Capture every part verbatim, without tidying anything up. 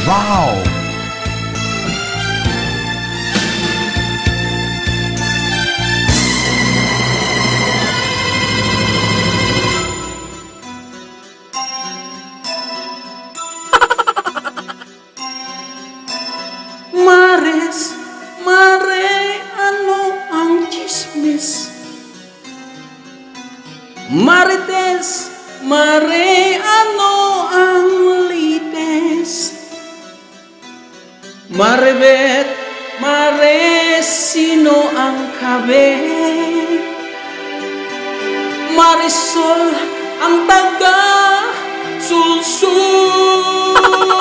Wow! Mares, mare, ano ang chismis? Marites, mare, ano ang lites? Marebet, mare, sino ang kabe? Marisol, ang taga sulsul.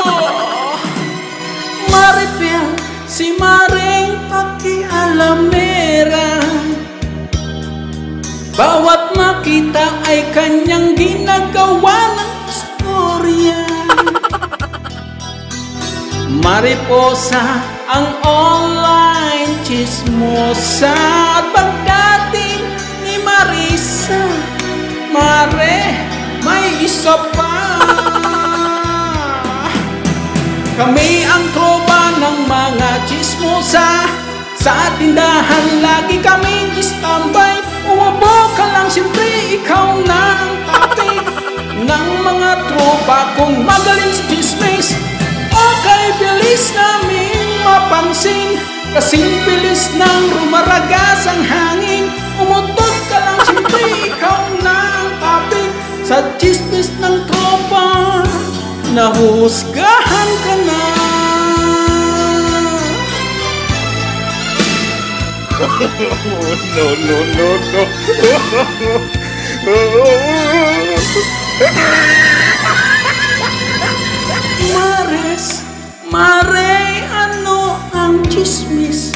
Maripel, si Maring pakialamera. Bawat makita ay kanyang ginagawa ng istorya. Mariposa, ang online chismosa. At pagdating ni Marisa, Mare, may isa pa. Kami ang tropa ng mga chismosa. Sa tindahan lagi kaming standby. Umupo ka lang, siyempre ikaw na ang topic ng mga tropa kong magaling sa chismis. Okay, bilis namin mapansin, kasing bilis ng rumaragas ang hangin. Umutot ka lang, siyempre ikaw na ang topic sa chismis ng tropa. Nahuhusgahan ka na. No, no, no, no. Mares, mare, ano ang chismis?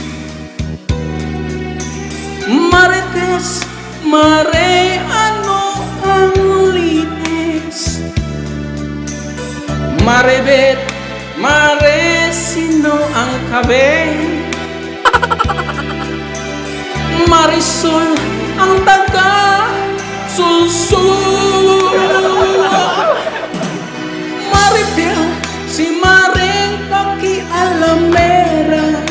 Marites, mare, ano ang lites? Marebet, mare, sino ang kabe? Marisol, ang taga sulsul. Maribel, si Maring pakialamera.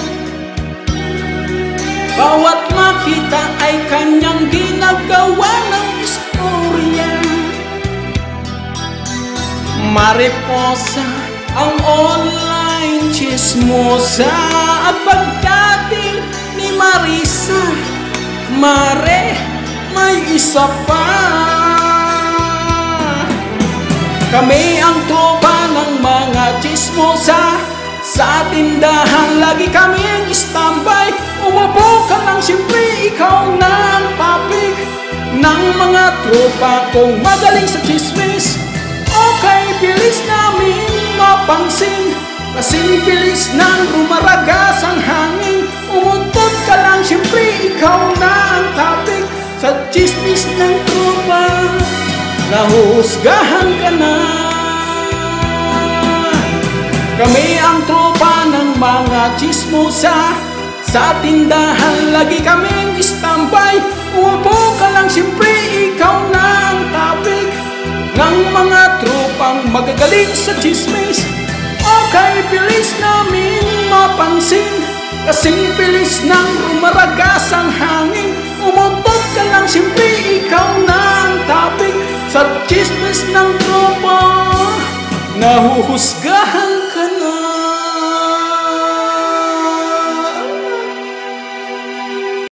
Bawat makita ay kanyang ginagawa ng istorya. Mariposa, ang online chismosa. At pagdating ni Marisa, Mare, may isa pa. Kami ang tropa ng mga chismosa. Sa tindahan lagi kami ang standby. Umupo ka lang, siyempre ikaw na ang topic ng mga tropa kong magaling sa chismis. Okay, bilis namin mapansin, kasing bilis ng rumaragas ang hangin. Umutot ka lang, siyempre ikaw na ang topic sa chismis ng tropa. Nahuhusgahan ka na. Kami ang tropa ng mga chismosa. Sa tindahan lagi kaming standby. Umupo ka lang, siyempre ikaw na ang topic ng mga tropang magagaling sa chismis. Okay, bilis namin mapansin, kasing bilis ng rumaragas ang hangin. Umutot ka lang, siyempre ikaw na ang topic sa chismis ng tropa. Nahuhusgahan